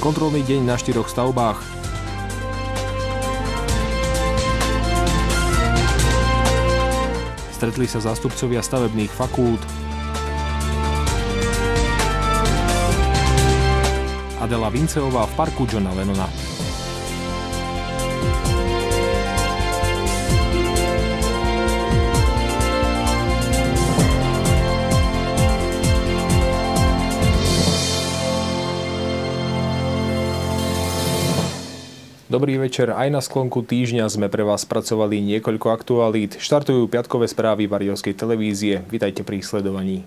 Kontrolný deň na 4 stavbách. Stretli sa zástupcovia stavebných fakult. Adela Vinceová v parku Johna Lennona. Dobrý večer, aj na sklonku týždňa sme pre vás spracovali niekoľko aktualít. Štartujú piatkové správy Bariovskej televízie. Vitajte pri sledovaní.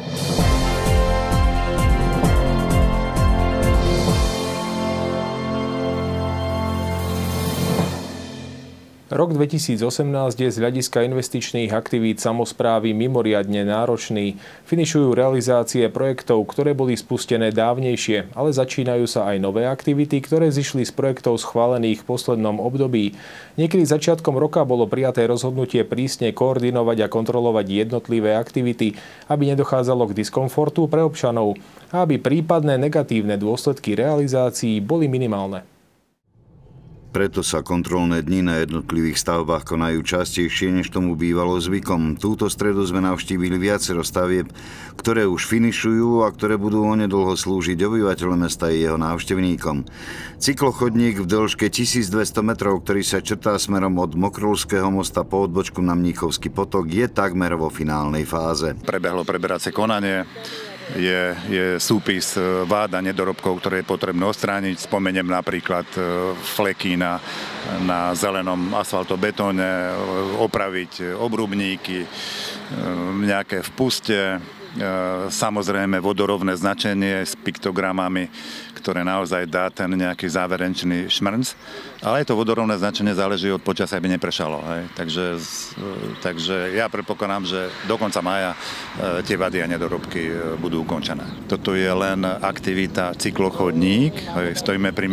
Rok 2018 je z hľadiska investičných aktivít samosprávy mimoriadne náročný. Finišujú realizácie projektov, ktoré boli spustené dávnejšie, ale začínajú sa aj nové aktivity, ktoré zišli z projektov schválených v poslednom období. Niekedy začiatkom roka bolo prijaté rozhodnutie prísne koordinovať a kontrolovať jednotlivé aktivity, aby nedochádzalo k diskomfortu pre občanov a aby prípadné negatívne dôsledky realizácií boli minimálne. Preto sa kontrolné dni na jednotlivých stavbách konajú častejšie, než tomu bývalo zvykom. Túto stredu sme navštívili viacero stavieb, ktoré už finišujú a ktoré budú onedlho slúžiť obyvateľom mesta i jeho návštevníkom. Cyklochodník v dĺžke 1200 metrov, ktorý sa črtá smerom od Mokrulského mosta po odbočku na Mníchovský potok, je takmer vo finálnej fáze. Prebehlo preberacie konanie. Je súpis vád a nedorobkov, ktoré je potrebné odstrániť. Spomeniem napríklad fleky na zelenom asfaltobetóne, opraviť obrubníky, nejaké vpuste, samozrejme vodorovné značenie s piktogramami, ktoré naozaj dá ten nejaký záverečný šmrnc. Ale aj to vodorovné značenie záleží od počasia, aby nepršalo. Hej. Takže ja predpokladám, že do konca mája tie vady a nedorobky budú ukončené. Toto je len aktivita cyklochodník. Hej. Stojíme pri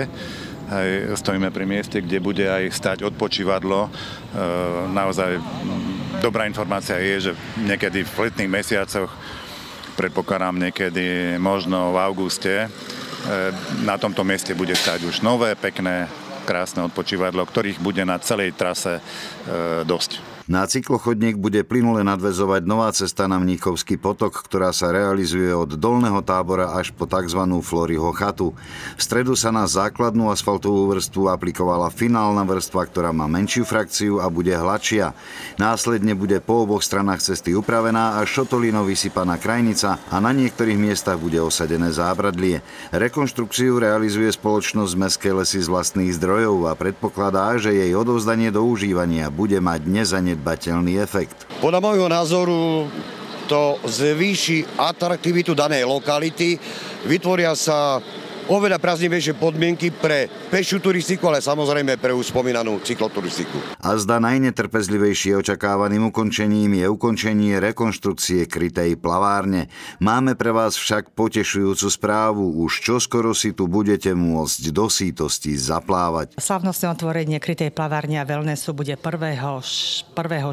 mieste, kde bude aj stať odpočívadlo. Naozaj dobrá informácia je, že niekedy v letných mesiacoch, predpokladám niekedy možno v auguste, na tomto mieste bude stať už nové, pekné, krásne odpočívadlo, ktorých bude na celej trase dosť. Na cyklochodník bude plynule nadväzovať nová cesta na Mníchovský potok, ktorá sa realizuje od Dolného Tábora až po tzv. Floryho chatu. V stredu sa na základnú asfaltovú vrstvu aplikovala finálna vrstva, ktorá má menšiu frakciu a bude hladšia. Následne bude po oboch stranách cesty upravená a šotolínou vysypaná krajnica a na niektorých miestach bude osadené zábradlie. Rekonštrukciu realizuje spoločnosť Mestské lesy z vlastných zdrojov a predpokladá, že jej odovzdanie do užívania bude mať nezanedbateľný efekt. Podľa môjho názoru to zvýši atraktivitu danej lokality, vytvoria sa oveľa priaznivejšie podmienky pre pešiu turistiku, ale samozrejme pre už spomínanú cykloturistiku. A zda najnetrpezlivejšie očakávaným ukončením je ukončenie rekonštrukcie krytej plavárne. Máme pre vás však potešujúcu správu. Už čoskoro si tu budete môcť do sítosti zaplávať. Slávnostné otvorenie krytej plavárne a wellnessu bude 1.6.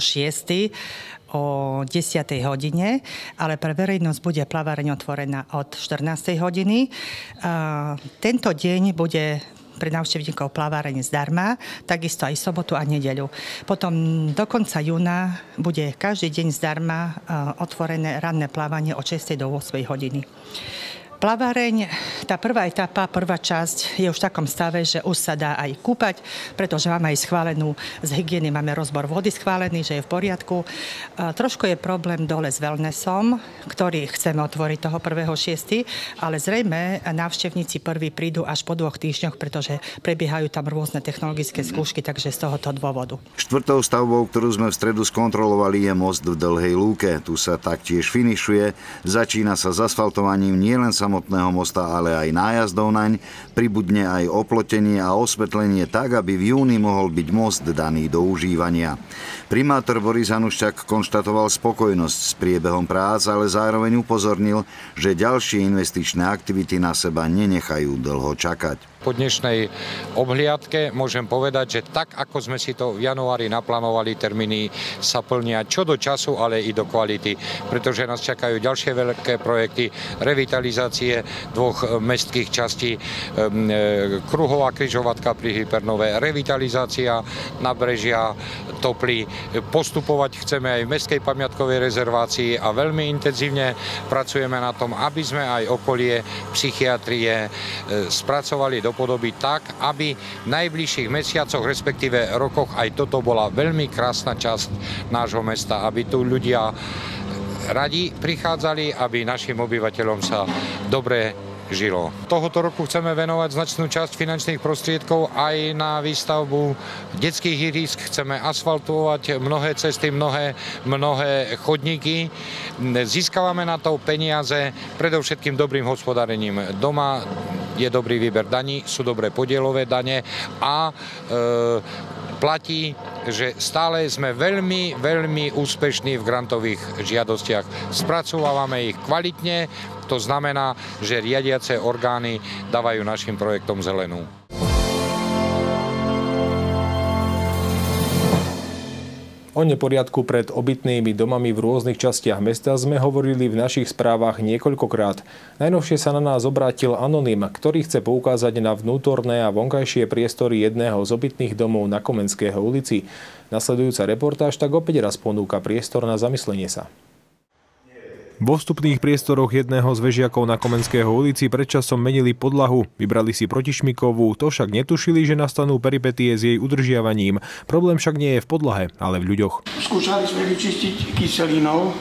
o 10. hodine, ale pre verejnosť bude plaváreň otvorená od 14. hodiny. Tento deň bude pre návštevníkov plaváreň zdarma, takisto aj sobotu a nedeľu. Potom do konca júna bude každý deň zdarma otvorené ranné plávanie od 6. do 8. hodiny. Plaváreň, tá prvá etapa, prvá časť je už v takom stave, že už sa dá aj kúpať, pretože máme aj schválenú z hygieny, máme rozbor vody schválený, že je v poriadku. Trošku je problém dole s wellnessom, ktorý chceme otvoriť toho 1.6., ale zrejme návštevníci prví prídu až po 2 týždňoch, pretože prebiehajú tam rôzne technologické skúšky, takže z tohoto dôvodu. Štvrtou stavbou, ktorú sme v stredu skontrolovali, je most v Dlhej Lúke. Tu sa taktiež finišuje. Začína sa s asfaltovaním nielen samotného mosta, ale aj nájazdov naň, pribudne aj oplotenie a osvetlenie tak, aby v júni mohol byť most daný do užívania. Primátor Boris Hanuščák konštatoval spokojnosť s priebehom prác, ale zároveň upozornil, že ďalšie investičné aktivity na seba nenechajú dlho čakať. po dnešnej obhliadke môžem povedať, že tak, ako sme si to v januári naplánovali, termíny sa plnia čo do času, ale i do kvality, pretože nás čakajú ďalšie veľké projekty revitalizácie dvoch mestských častí, kruhová križovatka pri Hypernove, revitalizácia Nabrežia, Toply. Postupovať chceme aj v mestskej pamiatkovej rezervácii a veľmi intenzívne pracujeme na tom, aby sme aj okolie psychiatrie spracovali do podoby tak, aby v najbližších mesiacoch, respektíve rokoch aj toto bola veľmi krásna časť nášho mesta, aby tu ľudia radi prichádzali, aby našim obyvateľom sa dobre žilo. Tohoto roku chceme venovať značnú časť finančných prostriedkov aj na výstavbu detských ihrísk. Chceme asfaltovať mnohé cesty, mnohé chodníky. Získavame na to peniaze predovšetkým dobrým hospodárením. Doma je dobrý výber daní, sú dobré podielové dane a platí, že stále sme veľmi, veľmi úspešní v grantových žiadostiach. Spracovávame ich kvalitne, to znamená, že riadiace orgány dávajú našim projektom zelenú. O neporiadku pred obytnými domami v rôznych častiach mesta sme hovorili v našich správach niekoľkokrát. Najnovšie sa na nás obrátil anonym, ktorý chce poukázať na vnútorné a vonkajšie priestory jedného z obytných domov na Komenského ulici. Nasledujúca reportáž tak opäť raz ponúka priestor na zamyslenie sa. Vo vstupných priestoroch jedného z vežiakov na Komenského ulici predčasom menili podlahu. Vybrali si protišmikovú, to však netušili, že nastanú peripetie s jej udržiavaním. Problém však nie je v podlahe, ale v ľuďoch. Skúšali sme vyčistiť kyselinou.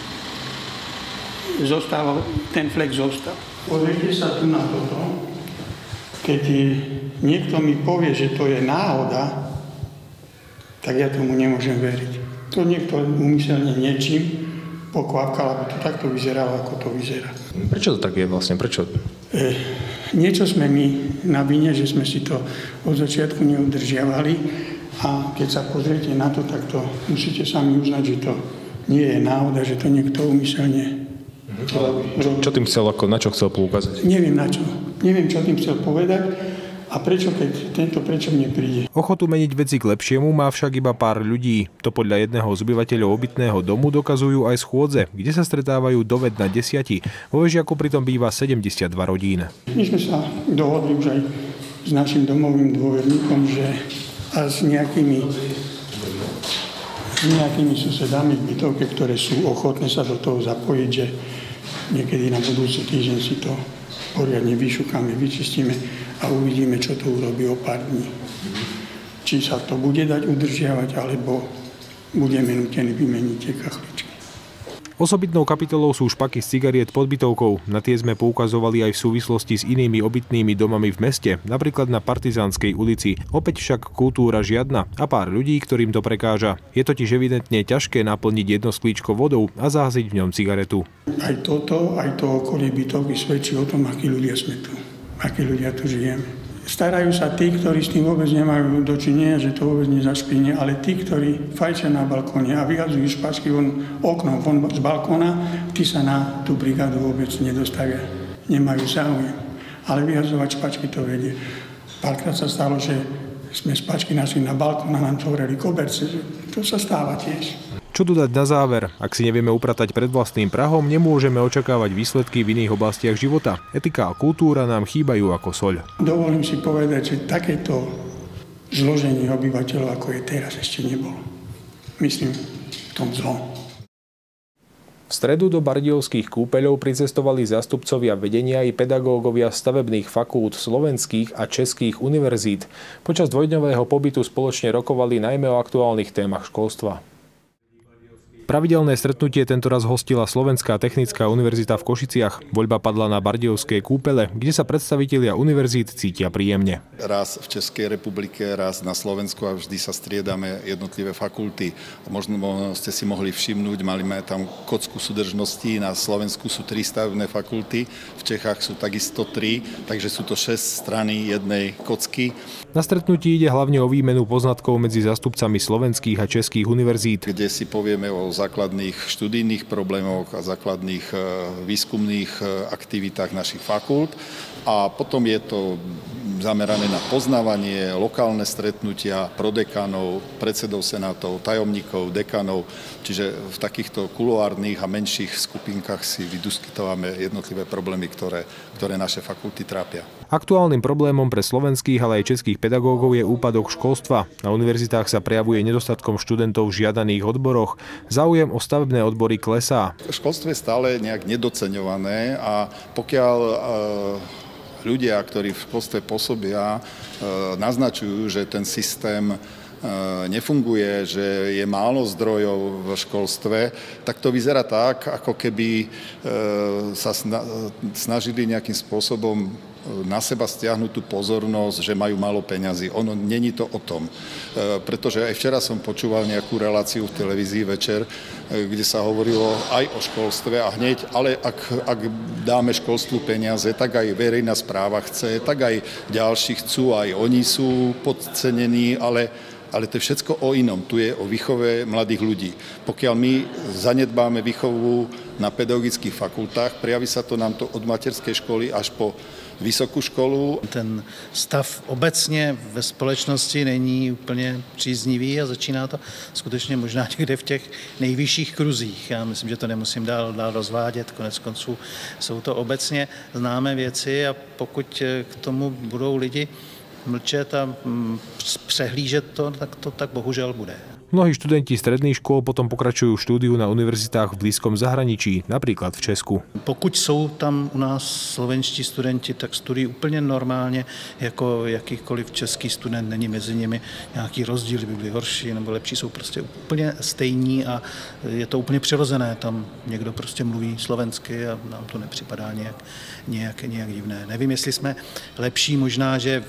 Ten flek zostal. Pozrite sa tu na toto. Keď niekto mi povie, že to je náhoda, tak ja tomu nemôžem veriť. To niekto úmyselne niečím pokvapkal, aby to takto vyzeralo, ako to vyzerá. Prečo to tak je vlastne? Prečo? Niečo sme my na vine, že sme si to od začiatku neudržiavali a keď sa pozriete na to, tak to musíte sami uznať, že to nie je náhoda, že to niekto úmyselne robí. Čo tým chcel, na čo chcel poukázať? Neviem na čo. Neviem, čo tým chcel povedať. A prečo mne príde? Ochotu meniť veci k lepšiemu má však iba pár ľudí. To podľa jedného z obyvateľov obytného domu dokazujú aj schôdze, kde sa stretávajú dovedna 10. Vo vežiaku pritom býva 72 rodín. My sme sa dohodli už aj s našim domovým dôverníkom, že a s nejakými susedami v bytovke, ktoré sú ochotné sa do toho zapojiť, že niekedy na budúci týždeň si to poriadne vyšukáme, vyčistíme a uvidíme, čo to urobí o pár dní. Či sa to bude dať udržiavať, alebo budeme nútení vymeniť tie kachličky. Osobitnou kapitolou sú špaky z cigariet pod bytovkou. Na tie sme poukazovali aj v súvislosti s inými obytnými domami v meste, napríklad na Partizánskej ulici. Opäť však kultúra žiadna a pár ľudí, ktorým to prekáža. Je totiž evidentne ťažké naplniť jedno sklíčko vodou a záhasiť v ňom cigaretu. Aj toto, aj to okolie bytovky svedčí o tom, akí ľudia sme tu. Akí ľudia tu žijeme. Starajú sa tí, ktorí s tým vôbec nemajú dočinenia, že to vôbec nezašpíne, ale tí, ktorí fajčia na balkóne a vyhadzujú špačky oknom z balkóna, tí sa na tú brigádu vôbec nedostavia. Nemajú záujem. Ale vyhadzovať špačky to vedie. Párkrát sa stalo, že sme špačky našli na balkón a nám tvorili koberce. To sa stáva tiež. Čo dodať na záver? Ak si nevieme upratať pred vlastným prahom, nemôžeme očakávať výsledky v iných oblastiach života. Etika a kultúra nám chýbajú ako soľ. Dovolím si povedať, že takéto zloženie obyvateľov, ako je teraz, ešte nebolo. Myslím, v tom zlom. V stredu do Bardejovských kúpeľov pricestovali zástupcovia vedenia i pedagógovia stavebných fakút slovenských a českých univerzít. Počas dvojdňového pobytu spoločne rokovali najmä o aktuálnych témach školstva. Pravidelné stretnutie tentoraz hostila Slovenská technická univerzita v Košiciach. Voľba padla na Bardejovské kúpele, kde sa predstavitelia univerzít cítia príjemne. Raz v Českej republike, raz na Slovensku a vždy sa striedame jednotlivé fakulty. Možno ste si mohli všimnúť, mali sme tam kocku súdržnosti, na Slovensku sú 3 stavebné fakulty, v Čechách sú takisto 3, takže sú to 6 strany jednej kocky. Na stretnutí ide hlavne o výmenu poznatkov medzi zástupcami slovenských a českých univerzít, kde si povieme o základných študijných problémoch a základných výskumných aktivitách našich fakult. A potom je to zamerané na poznávanie, lokálne stretnutia prodekanov, predsedov senátov, tajomníkov, dekanov. Čiže v takýchto kuloárnych a menších skupinkách si vydiskutovame jednotlivé problémy, ktoré naše fakulty trápia. Aktuálnym problémom pre slovenských, ale aj českých pedagógov je úpadok školstva. Na univerzitách sa prejavuje nedostatkom študentov v žiadaných odboroch. Záujem o stavebné odbory klesá. Školstvo je stále nejak nedoceňované a pokiaľ ľudia, ktorí v školstve pôsobia, naznačujú, že ten systém nefunguje, že je málo zdrojov v školstve, tak to vyzerá tak, ako keby sa snažili nejakým spôsobom na seba stiahnuť tú pozornosť, že majú málo peňazí. Ono není to o tom. Pretože aj včera som počúval nejakú reláciu v televízii večer, kde sa hovorilo aj o školstve a hneď, ale ak dáme školstvu peniaze, tak aj verejná správa chce, tak aj ďalší chcú, aj oni sú podcenení, ale to je všetko o inom. Tu je o výchove mladých ľudí. Pokiaľ my zanedbáme výchovu na pedagogických fakultách, prejaví sa to nám to od materskej školy až po vysokou školu. Ten stav obecně ve společnosti není úplně příznivý a začíná to skutečně možná někde v těch nejvyšších kruzích. Já myslím, že to nemusím dál rozvádět, konec konců jsou to obecně známé věci a pokud k tomu budou lidi mlčet a přehlížet to, tak to tak bohužel bude. Mnohí študenti stredných škôl potom pokračujú štúdiu na univerzitách v blízkom zahraničí, napríklad v Česku. Pokud jsou tam u nás slovenští studenti, tak studují úplně normálně, jako jakýkoliv český student, není mezi nimi nějaký rozdíl, by byly horší nebo lepší, jsou prostě úplně stejní a je to úplně přirozené. Tam někdo prostě mluví slovensky a nám to nepřipadá nějak divné. Nevím, jestli jsme lepší, možná, že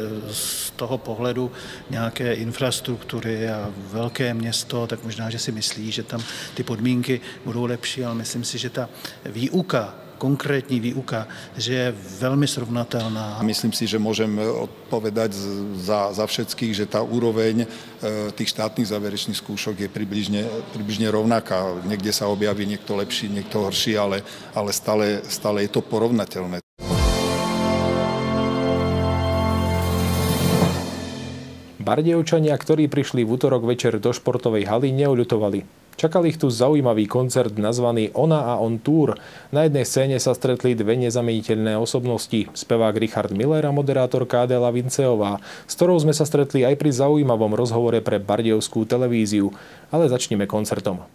z toho pohledu nějaké infrastruktury a velké město, tak možná, že si myslí, že tam ty podmínky budou lepší, ale myslím si, že ta výuka, konkrétní výuka, že je veľmi srovnatelná. Myslím si, že môžem odpovedať za všetkých, že tá úroveň tých štátnych záverečných skúšok je približne rovnaká. Niekde sa objaví niekto lepší, niekto horší, ale stále je to porovnateľné. Bardejovčania, ktorí prišli v utorok večer do športovej haly, neoľutovali. Čakal ich tu zaujímavý koncert nazvaný Ona a on Tour. Na jednej scéne sa stretli dve nezameniteľné osobnosti, spevák Richard Miller a moderátorka Adela Vinceová, s ktorou sme sa stretli aj pri zaujímavom rozhovore pre bardejovskú televíziu. Ale začneme koncertom.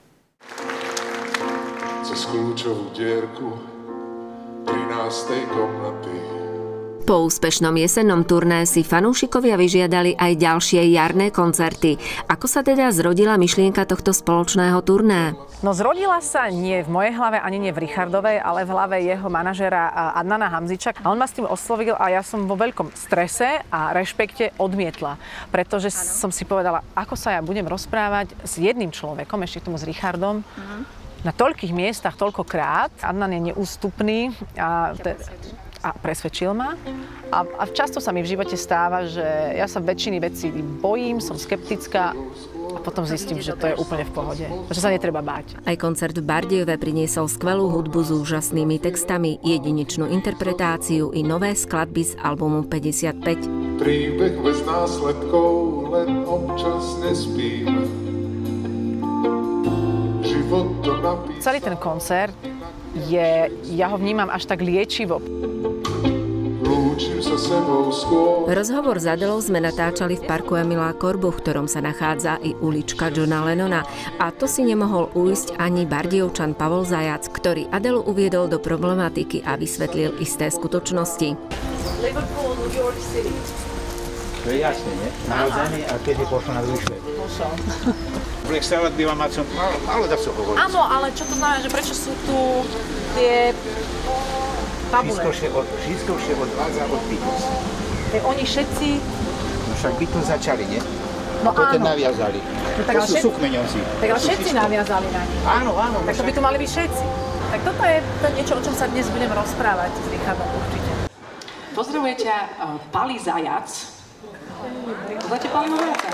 Cez kľúčovú dierku 13. komnaty. Po úspešnom jesennom turné si fanúšikovia vyžiadali aj ďalšie jarné koncerty. Ako sa teda zrodila myšlienka tohto spoločného turné? No zrodila sa nie v mojej hlave, ani nie v Richardovej, ale v hlave jeho manažera Adnana Hamziča. A on ma s tým oslovil a ja som vo veľkom strese a rešpekte odmietla. Pretože som si povedala, ako sa ja budem rozprávať s jedným človekom, ešte k tomu s Richardom, na toľkých miestach, toľkokrát. Adnan je neústupný a presvedčil ma. A často sa mi v živote stáva, že ja sa väčšiny vecí bojím, som skeptická a potom zistím, že to je úplne v pohode. Že sa netreba báť. Aj koncert v Bardejove priniesol skvelú hudbu s úžasnými textami, jedinečnú interpretáciu i nové skladby z albumu 55. Príbeh bez následkov, len občas nespím. Život to napísal. Celý ten koncert ja ho vnímam až tak liečivo. Rozhovor s Adelou sme natáčali v parku Emila Korbu, v ktorom sa nachádza i ulička Johna Lennona. A to si nemohol ujsť ani Bardejovčan Pavol Zajac, ktorý Adelu uviedol do problematiky a vysvetlil isté skutočnosti. Liverpool, New York City. To je jasné, nie? Narodzený a kedy pošlo na druhý svet? Pošol. Stávať by vám málo dá sa hovoriť. Áno, ale čo to znamená, že prečo sú tu tie tabule? Všetko vše odvádza od Beatles. Oni všetci... No však Beatles začali, nie? No to áno. naviazali. No, tak to sú súkmeňovci. Tak ale všetci naviazali na nich. Áno. Tak to by tu mali byť všetci. Tak toto je niečo, o čom sa dnes budem rozprávať s Richardom určite. Pozdravuje ťa Pali Zajac. Poznáte Paliho Zajaca?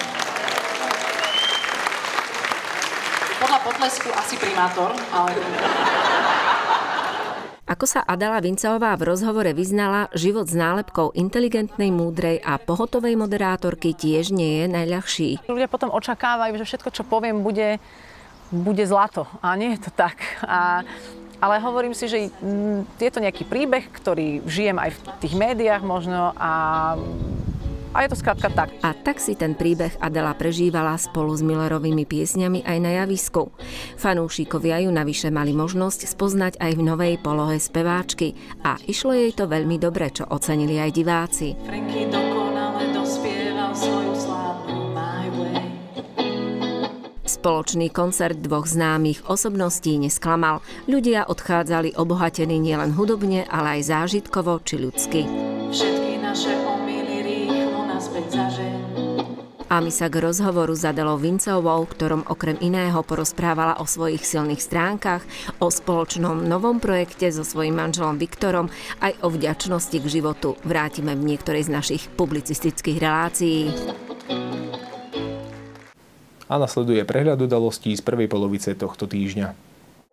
Podľa potlesku asi primátor, ale... Ako sa Adela Vinceová v rozhovore vyznala, život s nálepkou inteligentnej, múdrej a pohotovej moderátorky tiež nie je najľahší. Ľudia potom očakávajú, že všetko, čo poviem, bude zlato. A nie je to tak. Ale hovorím si, že je to nejaký príbeh, ktorý žijem aj v tých médiách možno a je to skrátka tak. A tak si ten príbeh Adela prežívala spolu s Millerovými piesňami aj na javisku. Fanúšikovia ju navyše mali možnosť spoznať aj v novej polohe speváčky a išlo jej to veľmi dobre, čo ocenili aj diváci. Franky dokonale dospieval svoju slávnu My Way. Spoločný koncert dvoch známych osobností nesklamal. Ľudia odchádzali obohatení nielen hudobne, ale aj zážitkovo či ľudsky. Všetky naše omily rýchlo naspäť zažen. A my sa k rozhovoru s Adelou Vinceovou, ktorom okrem iného porozprávala o svojich silných stránkach, o spoločnom novom projekte so svojím manželom Viktorom, aj o vďačnosti k životu vrátime v niektorej z našich publicistických relácií. A nasleduje prehľad udalostí z prvej polovice tohto týždňa.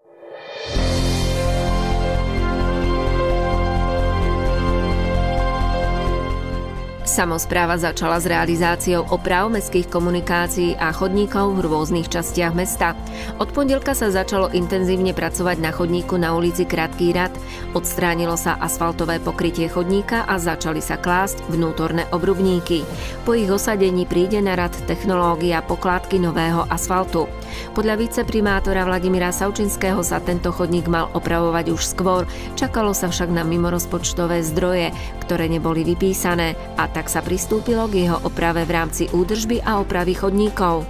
Samospráva začala s realizáciou oprav mestských komunikácií a chodníkov v rôznych častiach mesta. Od pondelka sa začalo intenzívne pracovať na chodníku na ulici Krátký rad. Odstránilo sa asfaltové pokrytie chodníka a začali sa klásť vnútorné obrubníky. Po ich osadení príde na rad technológia pokládky nového asfaltu. Podľa viceprimátora Vladimíra Savčinského sa tento chodník mal opravovať už skôr. Čakalo sa však na mimorozpočtové zdroje, ktoré neboli vypísané, a tak sa pristúpilo k jeho oprave v rámci údržby a opravy chodníkov.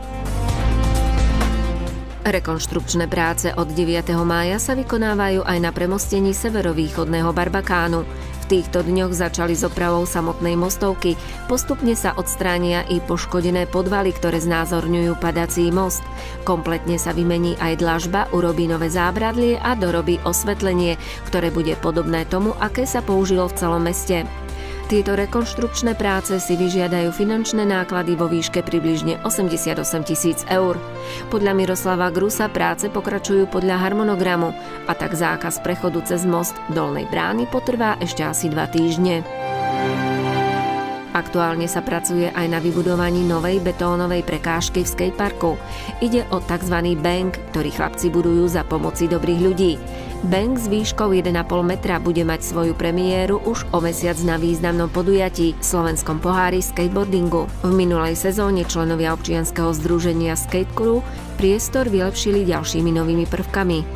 Rekonštrukčné práce od 9. mája sa vykonávajú aj na premostení severovýchodného Barbakánu. V týchto dňoch začali s opravou samotnej mostovky. Postupne sa odstránia i poškodené podvaly, ktoré znázorňujú padací most. Kompletne sa vymení aj dlažba, urobí nové zábradlie a dorobí osvetlenie, ktoré bude podobné tomu, aké sa použilo v celom meste. Tieto rekonštrukčné práce si vyžiadajú finančné náklady vo výške približne 88 000 eur. Podľa Miroslava Grusa práce pokračujú podľa harmonogramu a tak zákaz prechodu cez most Dolnej brány potrvá ešte asi 2 týždne. Aktuálne sa pracuje aj na vybudovaní novej betónovej prekážky v skateparku. Ide o tzv. Bank, ktorý chlapci budujú za pomoci dobrých ľudí. Bank s výškou 1,5 metra bude mať svoju premiéru už o mesiac na významnom podujatí Slovenskom pohári skateboardingu. V minulej sezóne členovia občianskeho združenia Skate Crew priestor vylepšili ďalšími novými prvkami.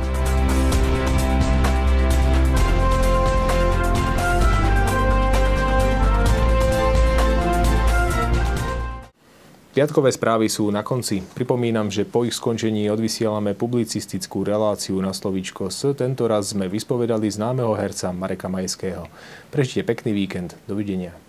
Piatkové správy sú na konci. Pripomínam, že po ich skončení odvysielame publicistickú reláciu Na slovíčko S. Tento raz sme vyspovedali známeho herca Mareka Majského. Prežite pekný víkend. Dovidenia.